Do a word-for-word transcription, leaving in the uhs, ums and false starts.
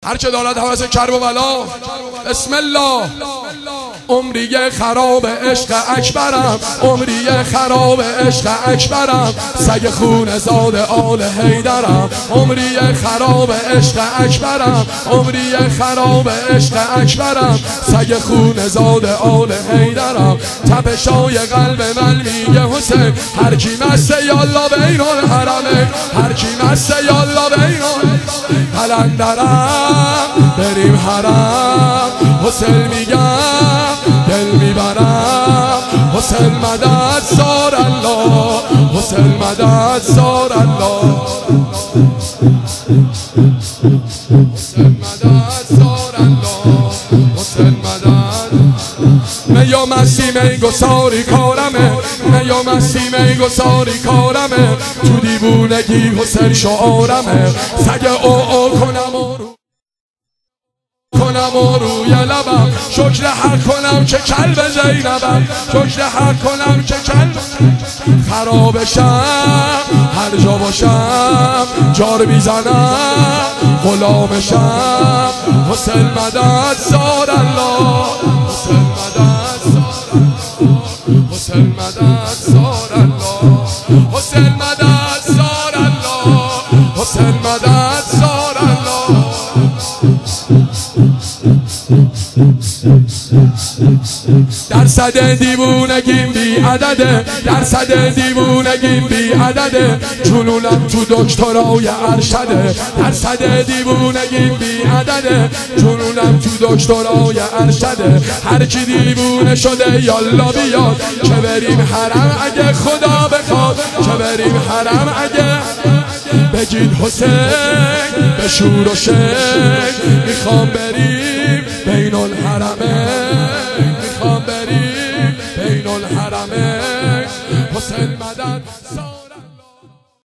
هر که دارد هوس کرب و بلا. بسم الله. عمری خراب عشق اکبرم، عمری خراب عشق اکبرم، سگ خون زاد آل حیدرم. عمری خراب عشق اکبرم، عمری خراب عشق اکبرم، سگ خون زاد آل حیدرم. تپشای قلب من میگه حسین، هر کی مست یالا بین الحرمین، هر کی مست یالا بین قلندرم بریم حرم. حسین میگم دل میبرم، حسین مدد زار الله، حسین مدد زار الله، حسین مدد زار الله، حسین مدد. میا مستی می گساری کارمه، میا مستی می گساری کارمه، تو دیوونگی حسین شعارمه. سگ او او کنم و رو کنم و روی لبم، شکر حق کنم که کلب زینبم، شکر حق کنم که کلب خرابشم، هر جا باشم جار میزنم غلامشم. حسین مدد زار الله، حسین مدد زار الله، حسین مدد زار الله، حسین مدد زار الله، حسین مدد زار الله. درصد دیوونگیم بی عدده، درصد دیوونگیم بی عدده، جنونم تو دکترای ارشده. درصد دیوونگیم بی عدده، جنونم تو دکترای ارشده. هر کی دیوونه شده یالا بیاد که بریم حرم اگه خدا بخواد، که بریم حرم اگه بگید حسین به شور و شک. میخوام بریم بین الحرمین، میخوام بریم بین الحرمین. حسین مدد